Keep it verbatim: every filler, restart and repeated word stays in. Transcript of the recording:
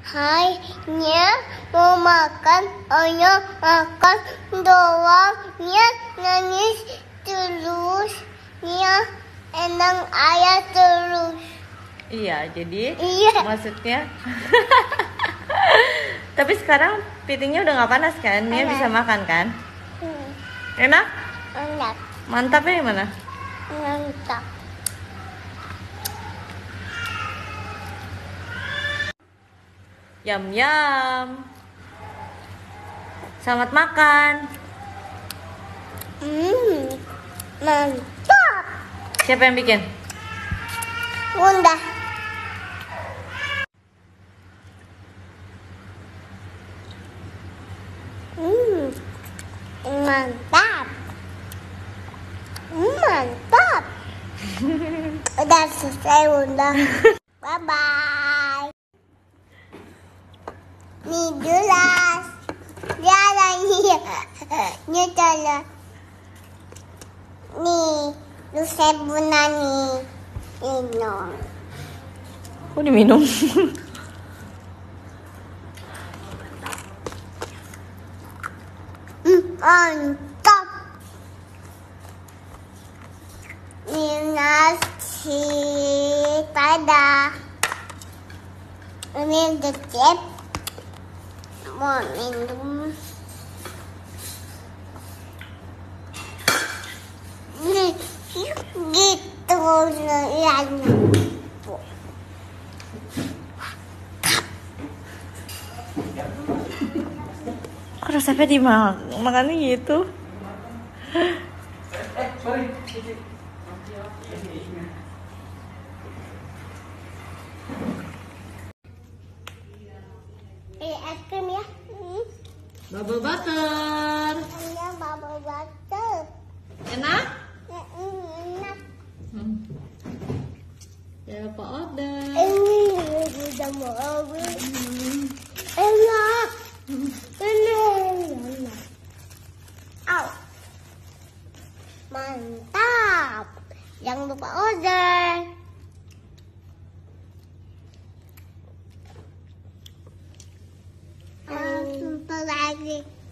hanya mau makan, hanya makan doangnya, nangis terus, nya enang ayah terus. Iya, jadi Iya. maksudnya. Tapi sekarang pitingnya udah nggak panas kan? Nia Panas. bisa makan kan? Hmm, Enak? enak, Mantapnya gimana? mantap. Yam yam. Selamat makan. Hmm, mantap. Siapa yang bikin? Bunda. Hmm, mantap. Mantap. Udah selesai, Bunda. Bye bye. Nih jelas. Jalan nih. Nih jalan. Nih, lu saya Bunda nih. Minum. Kok diminum? Hmm, mantap. Ini nasi pada. Ini decep. Mau minum. Nih, gitu ya. Kok resepnya dimakannya gitu? Eh, es krim ya. Hmm. Bubble butter. Ini bubble butter. Enak? Hmm, enak. Hmm. Jangan lupa order. Ini udah mau habis. Enak. Enak. Au. Mantap. Jangan lupa order. Langsung lagi.